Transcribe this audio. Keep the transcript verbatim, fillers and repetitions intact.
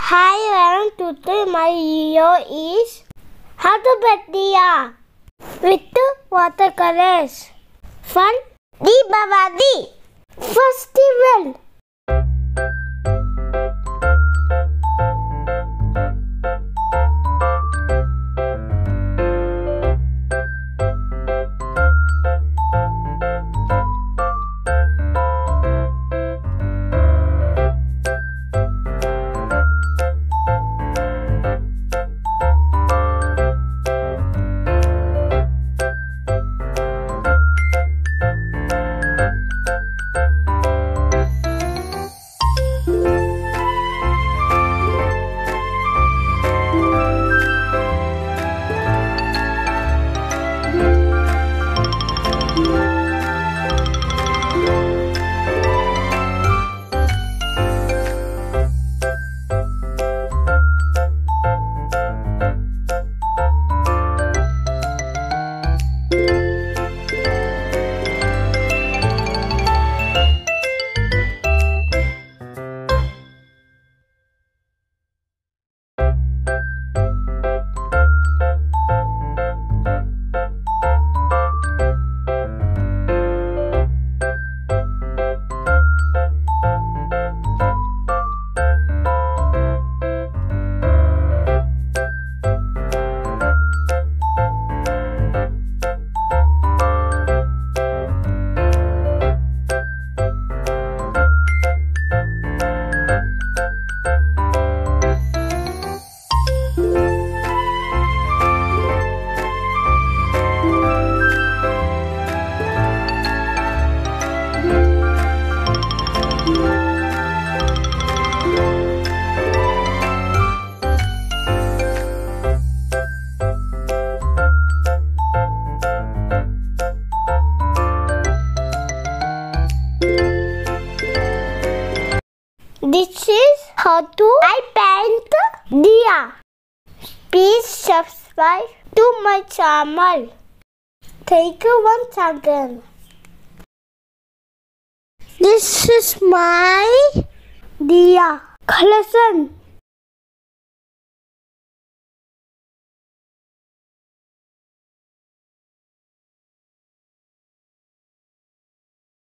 Hi everyone, today my video is how to make diya with watercolors. Fun Deepavali Festival. This is how to I paint diya. Please subscribe to my channel. Thank you once again. This is my diya collection.